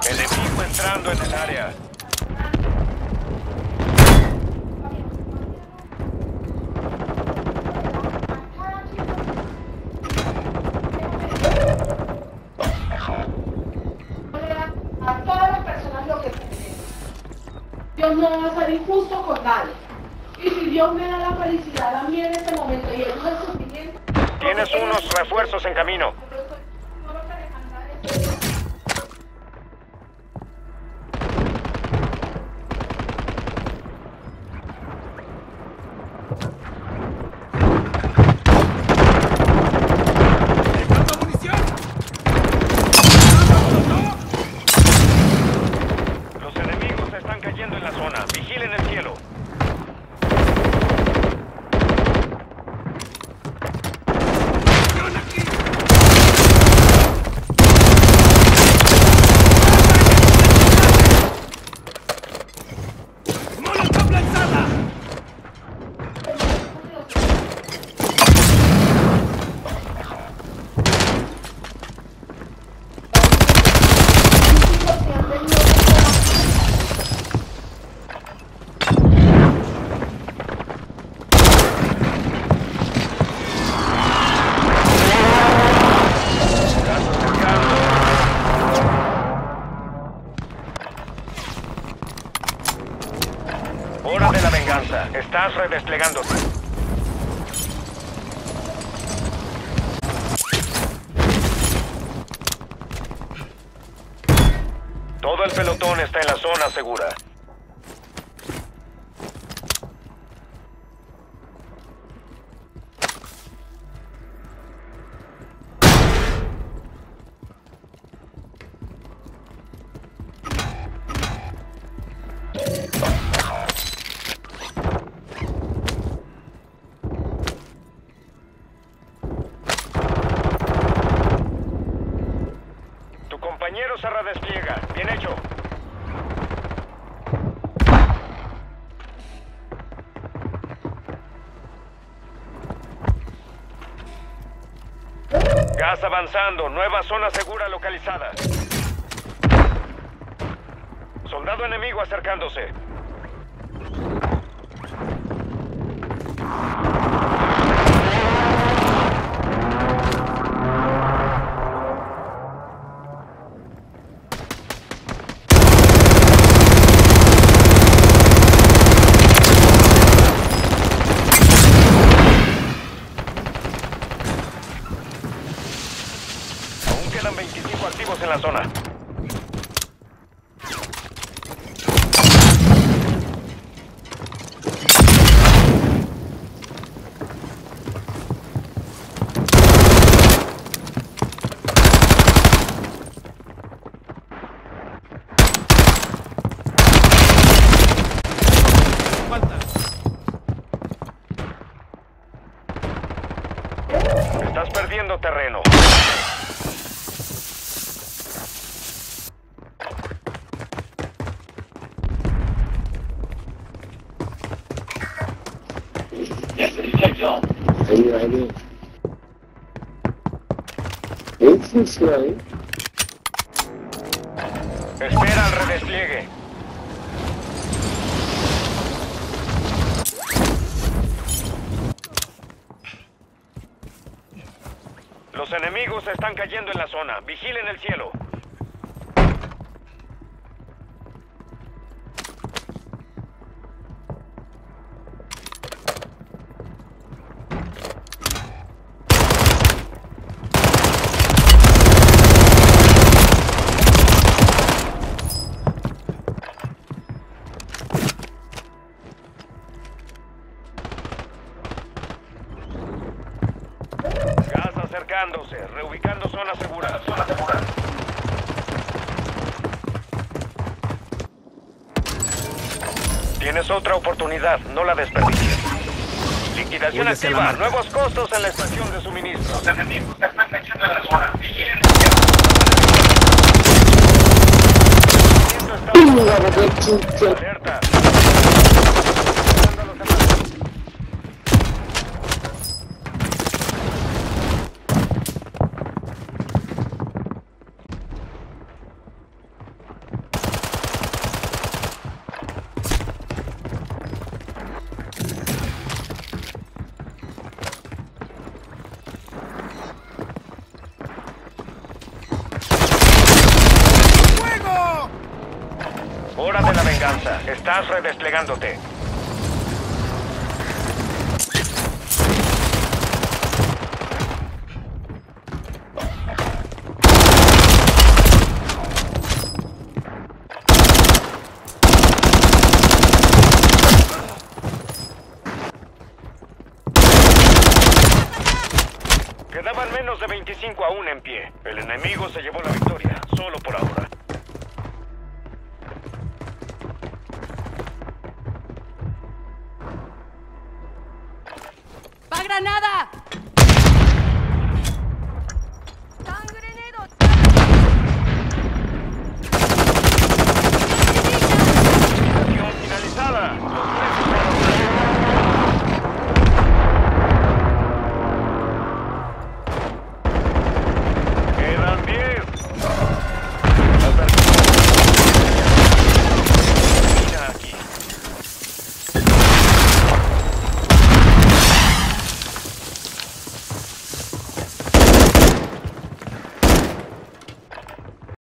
Enemigo entrando en el área. A todas las personas lo que tenemos. Dios no va a ser injusto con nadie. Y si Dios me da la felicidad a mí en este momento y Él no es suficiente... Tienes unos refuerzos en camino. Los enemigos están cayendo en la zona. Vigilen el cielo. Hora de la venganza. Estás redesplegándote. Todo el pelotón está en la zona segura. Tu compañero se redespliega. Bien hecho. Gas avanzando. Nueva zona segura localizada. Soldado enemigo acercándose. Aún quedan 25 activos en la zona. Estás perdiendo terreno. Are you ready? It's this way. Espera al redespliegue. Los enemigos están cayendo en la zona. Vigilen el cielo. Gas acercándose, reubicando zona segura. Tienes otra oportunidad, no la desperdicies. Liquidación activa, nuevos costos en la estación de suministro. Los enemigos están cayendo en la zona. Alerta. hora de la venganza. Estás redesplegándote. Quedaban menos de 25 aún en pie. El enemigo se llevó la victoria, solo por ahora. ¡Va granada!